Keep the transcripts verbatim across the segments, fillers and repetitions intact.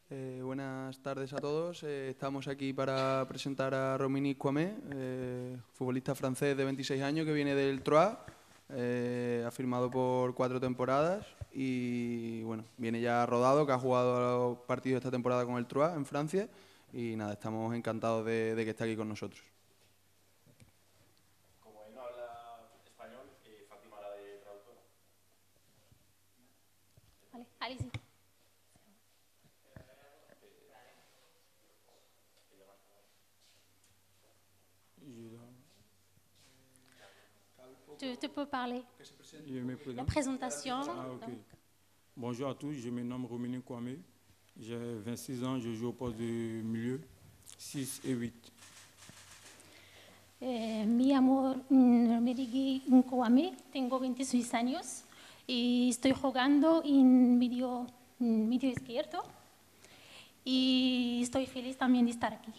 Eh, buenas tardes a todos. Eh, estamos aquí para presentar a Rominic Kwame, eh, futbolista francés de veintiséis años que viene del Troyes. Eh, ha firmado por cuatro temporadas y bueno, viene ya rodado, que ha jugado los partidos esta temporada con el Troyes en Francia. Y nada, estamos encantados de, de que esté aquí con nosotros. Como él no habla español, eh, Fátima la de traductora. Vale, allez-y. Tu, tu peux parler. Je me La présente. présentation. Ah, ok. donc. Bonjour à tous, je me nomme Rominic Kwame. J'ai vingt-six ans, je joue au poste de milieu, six et huit. Eh, mi amor, mm, Merigui Nkwame, tengo veintiséis años y estoy jugando en medio, en medio izquierdo y estoy feliz también de estar aquí.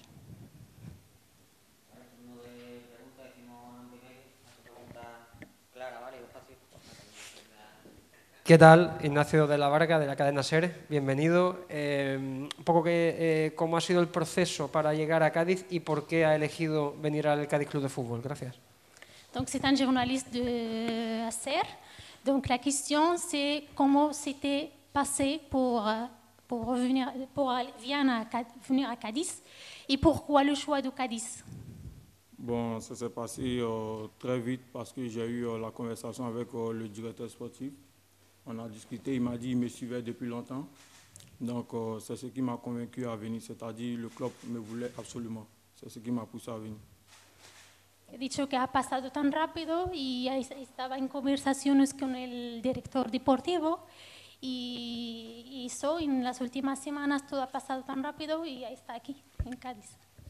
Turno de preguntas, decimos primero, hace pregunta clara, ¿vale? Fácil. ¿Qué tal? Ignacio de la Varga, de la cadena SER, bienvenido. Eh, un poco que, eh, cómo ha sido el proceso para llegar a Cádiz y por qué ha elegido venir al Cádiz Club de Fútbol. Gracias. Donc c'est un journaliste de S E R. Donc la question c'est comment c'était passé pour, euh, pour, revenir, pour aller- venir à Ca- venir à Cadiz et pourquoi le choix de Cadiz. Bon, ça s'est passé euh, très vite parce que j'ai eu euh, la conversation avec euh, le directeur sportif. On a discuté, il m'a dit qu'il me suivait depuis longtemps. Donc, euh, c'est ce qui m'a convaincu à venir, c'est-à-dire le club me voulait absolument. C'est ce qui m'a poussé à venir. He dicho que ha pasado tan rápido y ahí estaba en conversaciones con el director deportivo y y eso en las últimas semanas todo ha pasado tan rápido y ahí está aquí, en Cádiz.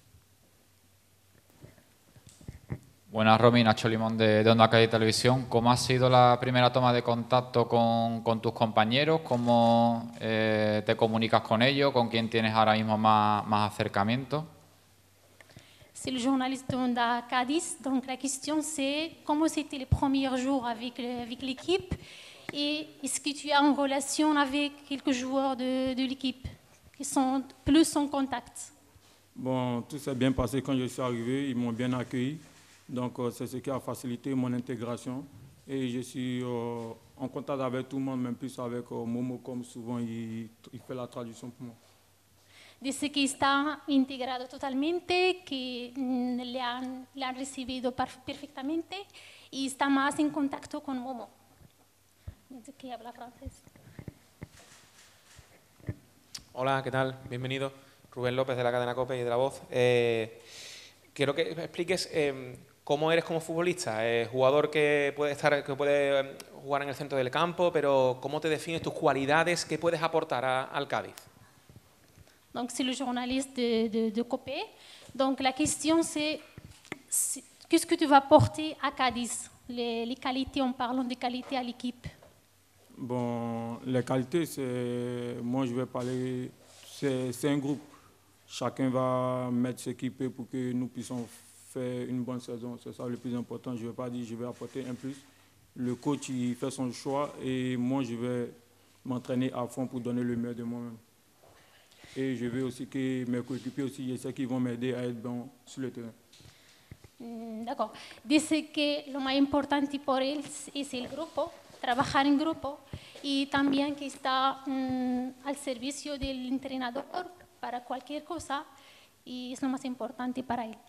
Buenas, Romy, Nacho Limón de, de Onda Cádiz Televisión. ¿Cómo ha sido la primera toma de contacto con, con tus compañeros? ¿Cómo eh, te comunicas con ellos? ¿Con quién tienes ahora mismo más, más acercamiento? C'est le journaliste de Onda Cádiz, donc la question c'est comment c'était les premiers jours avec, le- avec l'équipe et est-ce que tu as en relation avec quelques joueurs de, de l'équipe qui sont plus en contact? Bon, tout s'est bien passé quand je suis arrivé, ils m'ont bien accueilli. Donc, euh, c'est ce qui a facilité mon intégration. Et je suis euh, en contact avec tout le monde, même plus avec euh, Momo, comme souvent il, il fait la traduction pour moi. Dice que está integrado totalmente, que mm, le han, le han recibido par- perfectamente y está más en contacto con Momo. Dice que habla francés. Hola, ¿qué tal? Bienvenido. Rubén López de la cadena COPE y de La Voz. Eh, quiero que me expliques eh, cómo eres como futbolista, eh, jugador que puede estar, que puede eh, jugar en el centro del campo, pero cómo te defines tus cualidades, qué puedes aportar a- al Cádiz. Donc c'est le journaliste de, de, de Copé. Donc la question c'est c'est- qu'est-ce que tu vas porter à Cadiz? Les, les qualités, en parlant de qualités à l'équipe. Bon, les qualités, c'est. Moi, je vais parler. C'est c'est un groupe. Chacun va mettre ce qu'il peut pour que nous puissions faire une bonne saison. C'est ça le plus important. Je ne vais pas dire je vais apporter un plus. Le coach, il fait son choix et moi, je vais m'entraîner à fond pour donner le meilleur de moi-même. Et je veux aussi que mes coéquipiers aussi, je sais qu'ils vont m'aider à être bon sur le terrain. Mm, D'accord. Dice que lo más importante por él es es el grupo, trabajar en grupo y también que está mm, al servicio del entrenador para cualquier cosa y es lo más importante para él.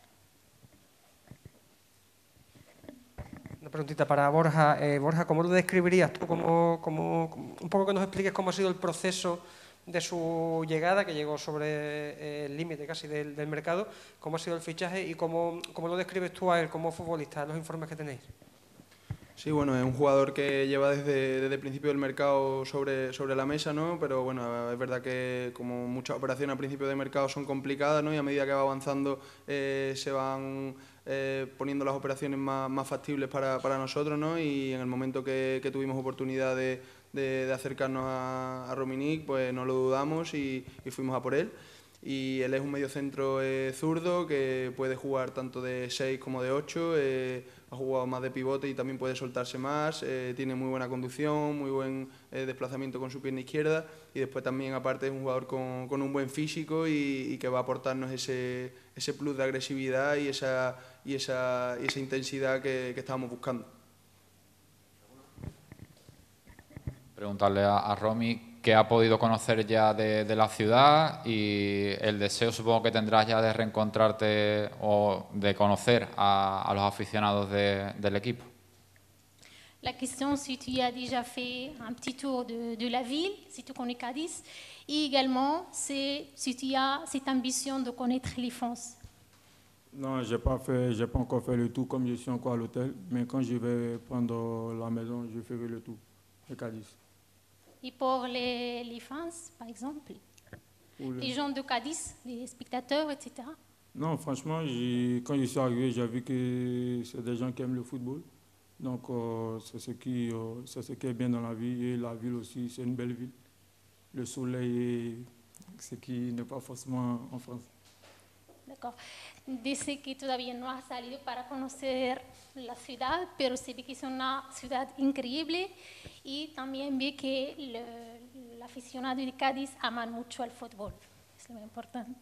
Una preguntita para Borja. Eh, Borja, ¿cómo lo describirías tú? ¿Cómo, cómo- cómo- un poco que nos expliques cómo ha sido el proceso de su llegada, que llegó sobre eh, el límite casi del, del mercado, cómo ha sido el fichaje y cómo, cómo lo describes tú a él como futbolista, en los informes que tenéis. Sí, bueno, es un jugador que lleva desde, desde el principio del mercado sobre, sobre la mesa, ¿no? Pero bueno, es verdad que como muchas operaciones al principio del mercado son complicadas, ¿no? Y a medida que va avanzando eh, se van eh, poniendo las operaciones más, más factibles para, para nosotros, ¿no? Y en el momento que, que tuvimos oportunidad de, de- de acercarnos a, a Rominic, pues no lo dudamos y, y fuimos a por él. y él es un mediocentro eh, zurdo que puede jugar tanto de seis como de ocho, eh, ha jugado más de pivote y también puede soltarse más, eh, tiene muy buena conducción, muy buen eh, desplazamiento con su pierna izquierda y después también aparte es un jugador con, con un buen físico y, y que va a aportarnos ese, ese plus de agresividad y esa, y esa, y esa intensidad que, que estábamos buscando. Preguntarle a, a Romy qué ha podido conocer ya de, de la ciudad y el deseo supongo que tendrás ya de reencontrarte o de conocer a, a los aficionados de, del equipo. La question, si tu as déjà fait un petit tour de, de la ville, si tu connais Cadiz, et également c'est si tu as cette ambition de connaître les fans. Non, je n'ai pas, j'ai pas encore fait le tour comme je suis encore à l'hôtel, mais quand je vais prendre la maison, je ferai le tour de Cadiz. Et pour les, les fans, par exemple, Le... les gens de Cadiz, les spectateurs, et cetera. Non, franchement, quand je suis arrivé, j'ai vu que c'est des gens qui aiment le football. Donc, euh, c'est ce, qui, euh, c'est ce qui est bien dans la vie. Et la ville aussi, c'est une belle ville. Le soleil, ce qui n'est pas forcément en France. D'accord. Dice que todavía no ha salido para conocer la ciudad, pero se ve que es una ciudad increíble y también ve que el aficionado de Cádiz aman mucho al fútbol. Es lo más importante.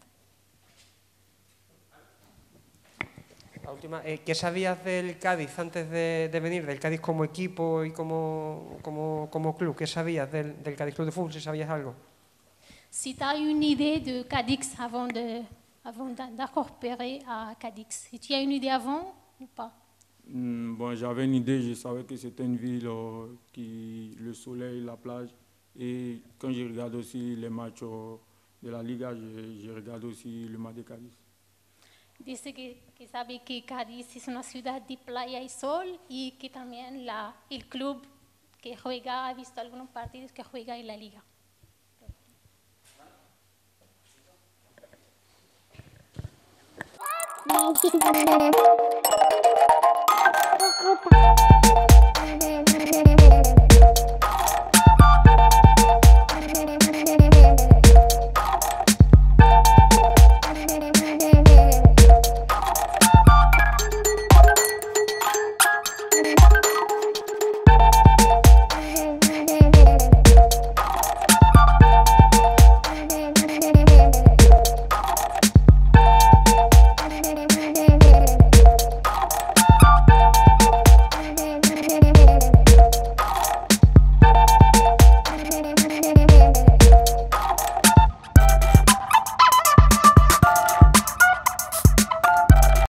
La última, eh, ¿qué sabías del Cádiz antes de, de venir? Del Cádiz como equipo y como, como, como club. ¿Qué sabías del, del Cádiz Club de Fútbol? Si sabías algo. Si tu as une idée de Cadix avant de avant d'incorporer à Cadix. Et tu as une idée avant ou pas? Mm, bon, j'avais une idée, je savais que c'était une ville euh, qui, le soleil, la plage. Et quand je regarde aussi les matchs euh, de la Liga, je, je regarde aussi le match de Cádiz. Dice que, que sabe que Cádiz es una ciudad de playa y sol y que también la, el club que juega, ha visto algunos partidos que juega en la Liga. Thank you.